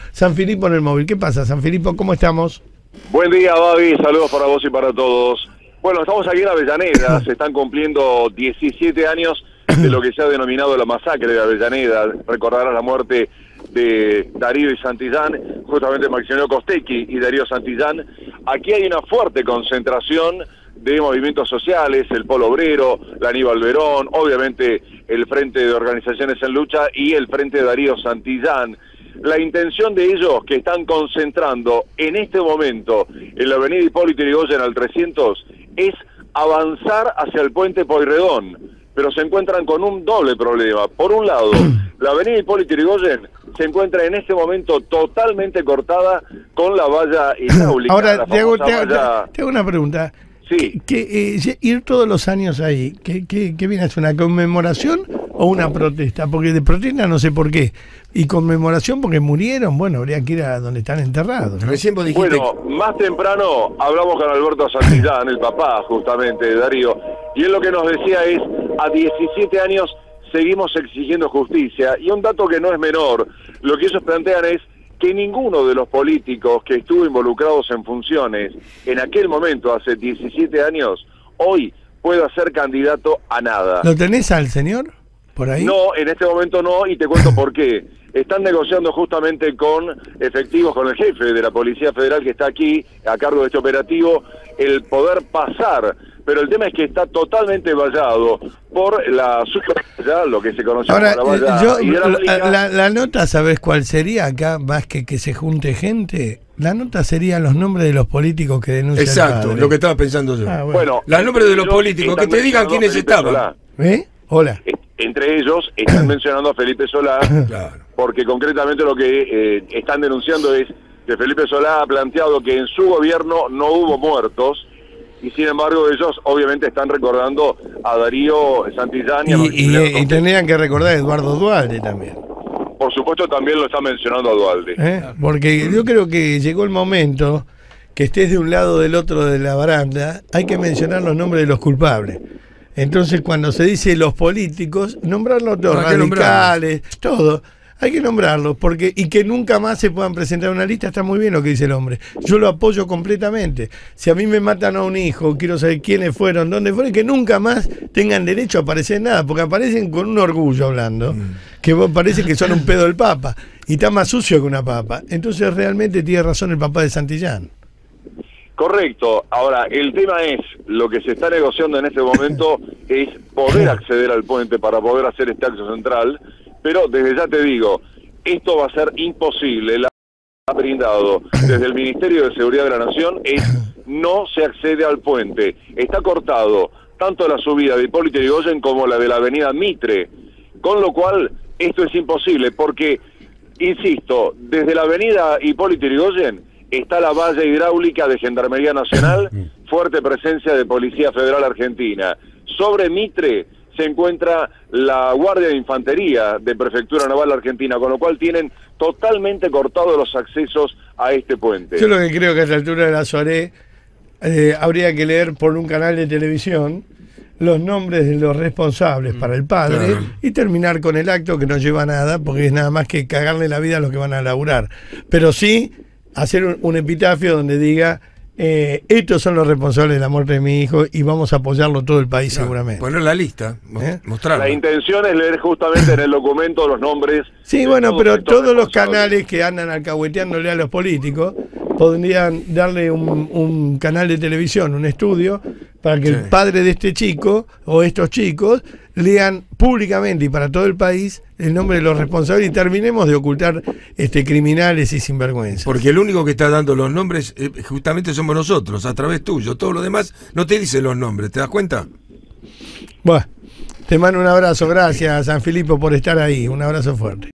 San Filipo en el móvil. ¿Qué pasa, San Filipo? ¿Cómo estamos? Buen día, Babi. Saludos para vos y para todos. Bueno, estamos aquí en Avellaneda. Se están cumpliendo 17 años de lo que se ha denominado la masacre de Avellaneda. Recordarás la muerte de Darío y Santillán, justamente Maximiliano Costecchi y Darío Santillán. Aquí hay una fuerte concentración de movimientos sociales, el Polo Obrero, la Aníbal Verón, obviamente el Frente de Organizaciones en Lucha y el Frente de Darío Santillán. La intención de ellos, que están concentrando en este momento en la avenida Hipólito Yrigoyen al 300, es avanzar hacia el puente Pueyrredón, pero se encuentran con un doble problema. Por un lado, la avenida Hipólito Yrigoyen se encuentra en este momento totalmente cortada con la valla hidráulica. Ahora, te hago una pregunta. Sí. Ir todos los años ahí, ¿qué viene a ser una conmemoración o una protesta? Porque de protesta no sé por qué. Y conmemoración porque murieron, bueno, habría que ir a donde están enterrados, ¿no? Recién vos dijiste... Bueno, más temprano hablamos con Alberto Santillán, el papá justamente de Darío, y él lo que nos decía es, a 17 años seguimos exigiendo justicia, y un dato que no es menor, lo que ellos plantean es que ninguno de los políticos que estuvo involucrados en funciones en aquel momento, hace 17 años, hoy pueda ser candidato a nada. ¿Lo tenés al señor por ahí? No, en este momento no, y te cuento por qué. Están negociando justamente con efectivos, con el jefe de la Policía Federal que está aquí, a cargo de este operativo, el poder pasar. Pero el tema es que está totalmente vallado por la ya lo que se conoce ahora, como la valla hidráulica. La nota, ¿sabes cuál sería acá? Más que se junte gente, la nota sería los nombres de los políticos que denuncian. Exacto, lo que estaba pensando yo. Bueno, los nombres de los políticos, que te digan quiénes estaban. Hola. Entre ellos están mencionando a Felipe Solá, Claro. porque concretamente lo que están denunciando es que Felipe Solá ha planteado que en su gobierno no hubo muertos, y sin embargo ellos obviamente están recordando a Darío Santillán y tendrían que recordar a Eduardo Duhalde también. Por supuesto también lo está mencionando a Duhalde. Porque yo creo que llegó el momento que estés de un lado o del otro de la baranda, hay que mencionar los nombres de los culpables. Entonces cuando se dice los políticos, nombrarlos todos, radicales, todo. Hay que nombrarlos, porque y que nunca más se puedan presentar una lista, está muy bien lo que dice el hombre. Yo lo apoyo completamente. Si a mí me matan a un hijo, quiero saber quiénes fueron, dónde fueron, que nunca más tengan derecho a aparecer en nada, porque aparecen con un orgullo hablando, que vos parece que son un pedo del Papa, y está más sucio que una papa. Entonces realmente tiene razón el papá de Santillán. Correcto. Ahora, el tema es, lo que se está negociando en este momento es poder acceder al puente para poder hacer este acceso central, pero desde ya te digo, esto va a ser imposible. La ha brindado desde el Ministerio de Seguridad de la Nación es no se accede al puente. Está cortado tanto la subida de Hipólito Yrigoyen como la de la avenida Mitre, con lo cual esto es imposible porque, insisto, desde la avenida Hipólito Yrigoyen está la valla hidráulica de Gendarmería Nacional, fuerte presencia de Policía Federal Argentina. Sobre Mitre se encuentra la Guardia de Infantería de Prefectura Naval Argentina, con lo cual tienen totalmente cortados los accesos a este puente. Yo lo que creo que a esta altura de la soirée habría que leer por un canal de televisión los nombres de los responsables para el padre y terminar con el acto, que no lleva a nada, porque es nada más que cagarle la vida a los que van a laburar. Pero sí hacer un epitafio donde diga estos son los responsables de la muerte de mi hijo y vamos a apoyarlo todo el país seguramente. Poner la lista, mostrarla. La intención es leer justamente en el documento los nombres. Sí, bueno, pero todos los canales que andan alcahueteándole a los políticos podrían darle un canal de televisión, un estudio, para que el padre de este chico o estos chicos lean públicamente y para todo el país el nombre de los responsables y terminemos de ocultar criminales y sinvergüenzas. Porque el único que está dando los nombres justamente somos nosotros, a través tuyo. Todo lo demás no te dice los nombres, ¿te das cuenta? Bueno, te mando un abrazo, gracias San Filipo por estar ahí, un abrazo fuerte.